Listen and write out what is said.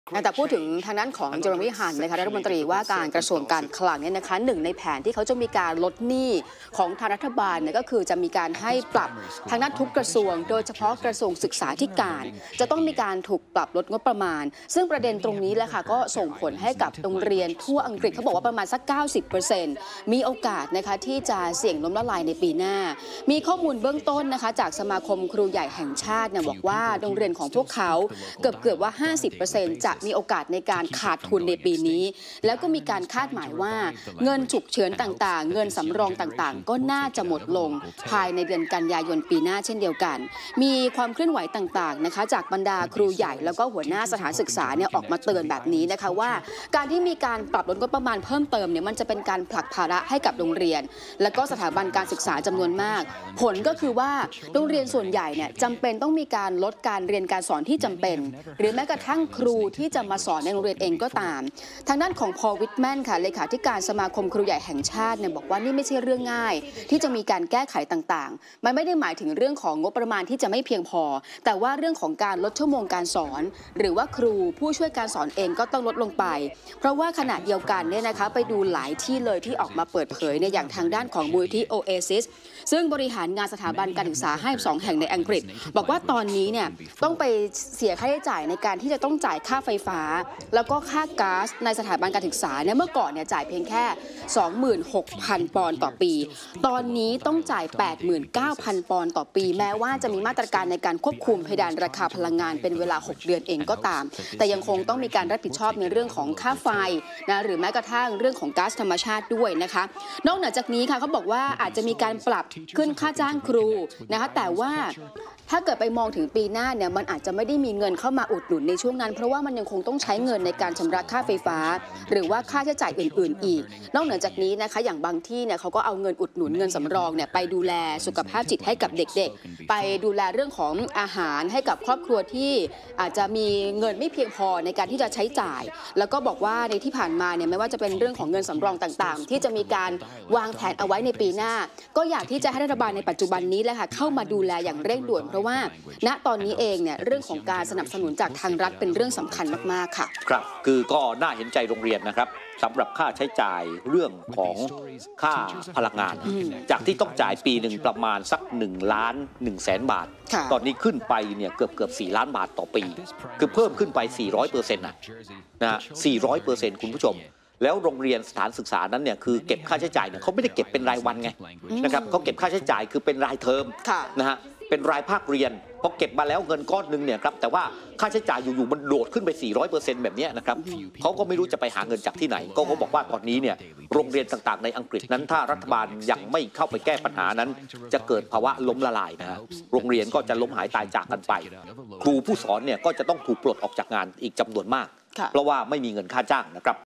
แต่พูดถึงทางด้านของเจอร์มี่ฮันนะคะรัฐมนตรีว่าการกระทรวงการคลังเนี่ยนะคะหนึ่งในแผนที่เขาจะมีการลดหนี้ของทางรัฐบาลเนี่ยก็คือจะมีการให้ปรับทางด้านทุกกระทรวงโดยเฉพาะกระทรวงศึกษาธิการจะต้องมีการถูกปรับลดงบประมาณซึ่งประเด็นตรงนี้แหละค่ะก็ส่งผลให้กับโรงเรียนทั่วอังกฤษเขาบอกว่าประมาณสัก 90% มีโอกาสนะคะที่จะเสี่ยงล้มละลายในปีหน้ามีข้อมูลเบื้องต้นนะคะจากสมาคมครูใหญ่แห่งชาติเนี่ยบอกว่าโรงเรียนของพวกเขาเกือบว่า 50% จะมีโอกาสในการขาดทุนในปีนี้แล้วก็มีการคาดหมายว่าเงินฉุกเฉินต่างๆเงินสำรองต่างๆก็น่าจะหมดลงภายในเดือนกันยายนปีหน้าเช่นเดียวกันมีความเคลื่อนไหวต่างๆนะคะจากบรรดาครูใหญ่แล้วก็หัวหน้าสถานศึกษาเนี่ยออกมาเตือนแบบนี้นะคะว่าการที่มีการปรับลดงบประมาณเพิ่มเติมเนี่ยมันจะเป็นการผลักภาระให้กับโรงเรียนและก็สถาบันการศึกษาจำนวนมากผลก็คือว่าโรงเรียนส่วนใหญ่เนี่ยจำเป็นต้องมีการลดการเรียนการสอนที่จำเป็นหรือแม้กระทั่งครูที่จะมาสอนในโรงเรียนเองก็ตามทางด้านของพอล วิทแมนค่ะเลขาธิการสมาคมครูใหญ่แห่งชาติเนี่ยบอกว่านี่ไม่ใช่เรื่องง่ายที่จะมีการแก้ไขต่างๆมันไม่ได้หมายถึงเรื่องของงบประมาณที่จะไม่เพียงพอแต่ว่าเรื่องของการลดชั่วโมงการสอนหรือว่าครูผู้ช่วยการสอนเองก็ต้องลดลงไปเพราะว่าขณะเดียวกันเนี่ยนะคะไปดูหลายที่เลยที่ออกมาเปิดเผยเนี่ยอย่างทางด้านของมูลนิธิ Oasis ซึ่งบริหารงานสถาบันการศึกษาให้2 แห่งในอังกฤษบอกว่าตอนนี้เนี่ยต้องไปเสียค่าใช้จ่ายในการที่จะต้องจ่ายค่าไฟฟ้าแล้วก็ค่าก๊าซในสถาบันการศึกษาเนี่ยเมื่อก่อนเนี่ยจ่ายเพียงแค่ 26,000 ปอนด์ต่อปีตอนนี้ต้องจ่าย 89,000 ปอนด์ต่อปีแม้ว่าจะมีมาตรการในการควบคุมเพดานราคาพลังงานเป็นเวลา6 เดือนเองก็ตามแต่ยังคงต้องมีการรับผิดชอบในเรื่องของค่าไฟนะหรือแม้กระทั่งเรื่องของก๊าซธรรมชาติด้วยนะคะนอกเหนือจากนี้ค่ะเขาบอกว่าอาจจะมีการปรับขึ้นค่าจ้างครูนะคะแต่ว่าถ้าเกิดไปมองถึงปีหน้าเนี่ยมันอาจจะไม่ได้มีเงินเข้ามาอุดหนุนในช่วงนั้นเพราะว่ามันยังคงต้องใช้เงินในการชำระค่าไฟฟ้าหรือว่าค่าใช้จ่ายอื่นๆอีกนอกเหนือจากนี้นะคะอย่างบางที่เนี่ยเขาก็เอาเงินอุดหนุนเงินสำรองเนี่ยไปดูแลสุขภาพจิตให้กับเด็กๆไปดูแลเรื่องของอาหารให้กับครอบครัวที่อาจจะมีเงินไม่เพียงพอในการที่จะใช้จ่ายแล้วก็บอกว่าในที่ผ่านมาเนี่ยไม่ว่าจะเป็นเรื่องของเงินสำรองต่างๆที่จะมีการวางแผนเอาไว้ในปีหน้าก็อยากที่จะให้รัฐบาลในปัจจุบันนี้แหละค่ะเข้ามาดูแลอย่างเร่งด่วนเพราะว่าณตอนนี้เองเนี่ยเรื่องของการสนับสนุนจากทางรัฐเป็นเรื่องสำคัญมากๆค่ะครับคือก็น่าเห็นใจโรงเรียนนะครับสำหรับค่าใช้จ่ายเรื่องของค่าพลังงานจากที่ต้องจ่ายปีหนึ่งประมาณสัก1,100,000 บาทตอนนี้ขึ้นไปเนี่ยเกือบ4 ล้านบาทต่อปีคือเพิ่มขึ้นไป 400% นะ 400% คุณผู้ชมแล้วโรงเรียนสถานศึกษานั้นเนี่ยคือเก็บค่าใช้จ่ายเนี่ยเขาไม่ได้เก็บเป็นรายวันไงนะครับเขาเก็บค่าใช้จ่ายคือเป็นรายเทอมนะฮะเป็นรายภาคเรียนพอเก็บมาแล้วเงินก้อนหนึ่งเนี่ยครับแต่ว่าค่าใช้จ่ายอยู่ๆมันโดดขึ้นไป 400% แบบนี้นะครับเขาก็ไม่รู้จะไปหาเงินจากที่ไหนก็เขาบอกว่าตอนนี้เนี่ยโรงเรียนต่างๆในอังกฤษนั้นถ้ารัฐบาลยังไม่เข้าไปแก้ปัญหานั้นจะเกิดภาวะล้มละลายนะฮะโรงเรียนก็จะล้มหายตายจากกันไปครูผู้สอนเนี่ยก็จะต้องถูกปลดออกจากงานอีกจำนวนมากเพราะว่าไม่มีเงินค่าจ้างนะครับ